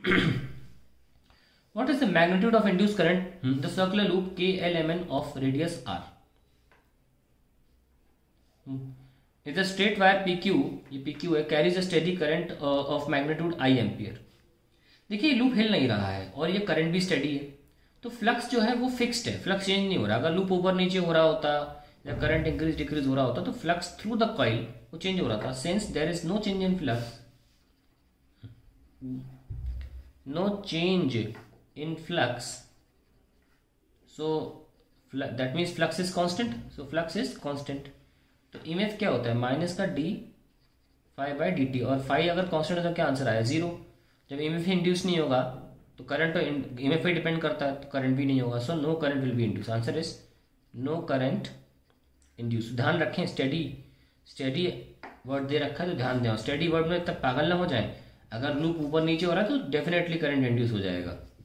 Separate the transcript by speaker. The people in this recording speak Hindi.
Speaker 1: What is the magnitude of induced current in the circular loop KLMN of radius R? If the straight wire PQ, ये PQ है, carries a steady current of magnitude I ampere. देखिए लूप हिल नहीं रहा है और ये करंट भी स्टेडी है, तो फ्लक्स जो है वो फिक्स्ड है, फ्लक्स चेंज नहीं हो रहा. अगर लूप ऊपर नीचे हो रहा होता या करंट इंक्रीज डिक्रीज हो रहा होता तो फ्लक्स थ्रू द कॉइल वो चेंज हो रहा था. Since there is no change in flux, no change in flux, so that means flux is constant, so flux is constant. तो EMF क्या होता है, माइनस का d phi by d t, और फाई अगर कांस्टेंट है तो क्या आंसर आया, जीरो. जब EMF इंड्यूस नहीं होगा तो करंट तो EMF पे डिपेंड करता है, तो करंट भी नहीं होगा. So no current will be induce. Answer is no current induce. ध्यान रखें, स्टेडी स्टेडी वर्ड दे रखा है तो ध्यान दें. स्टेडी वर्ड में तब पागल ना हो जाए. अगर लूप ऊपर नीचे हो रहा है तो डेफिनेटली करंट इंड्यूस हो जाएगा.